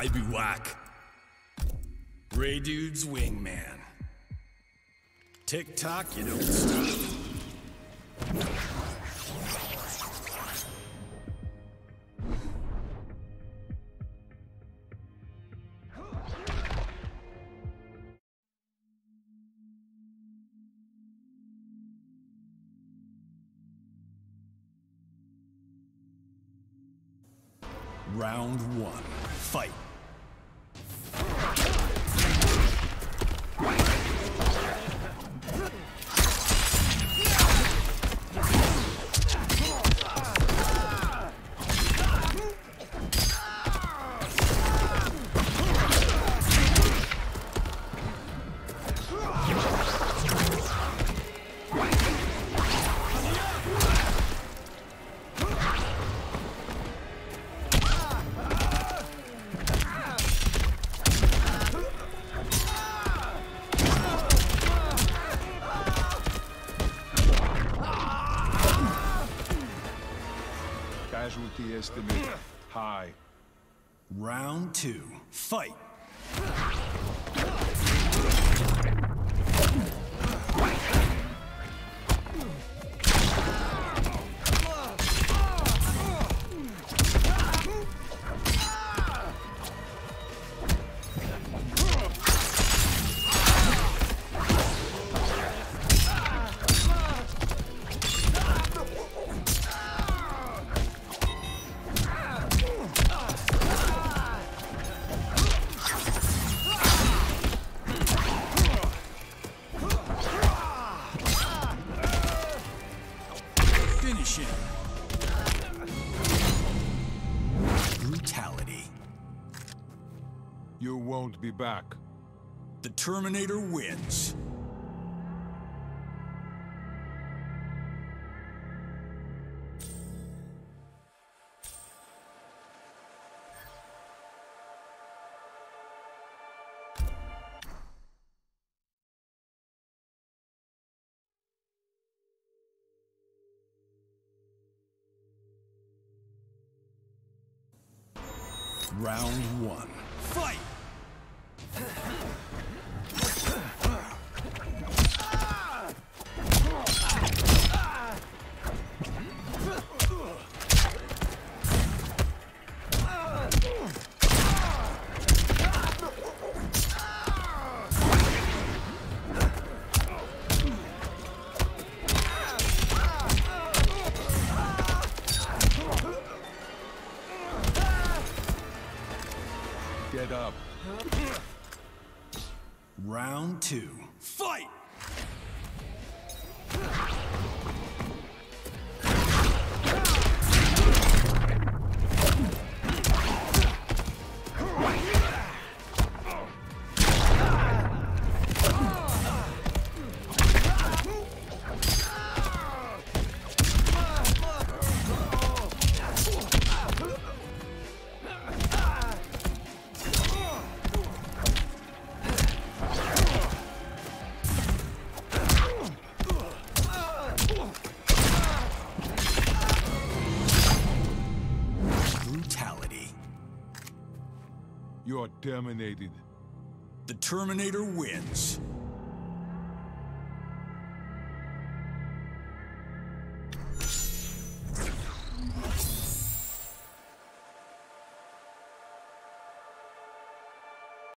I be whack. Ray Dude's wingman. Tick tock, you don't stop. Round one, fight. Casualty estimate high. Round two, fight. Finish him. Brutality. You won't be back. The Terminator wins. Round one, fight! Get up. Round two, fight! You're terminated. The Terminator wins.